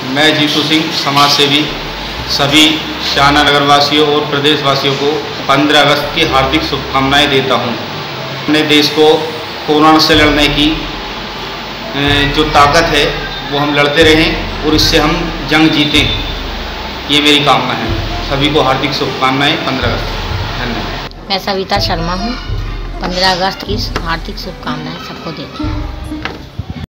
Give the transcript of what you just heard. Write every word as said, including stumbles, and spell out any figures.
मैं जीतू सिंह, समाज सेवी, सभी शाहना नगर वासियों और प्रदेशवासियों को पंद्रह अगस्त की हार्दिक शुभकामनाएं देता हूं। अपने देश को कोरोना से लड़ने की जो ताकत है वो हम लड़ते रहें और इससे हम जंग जीतें, ये मेरी कामना है। सभी को हार्दिक शुभकामनाएं पंद्रह अगस्त। धन्यवाद। मैं सविता शर्मा हूँ। पंद्रह अगस्त की हार्दिक शुभकामनाएं सबको देती हूँ।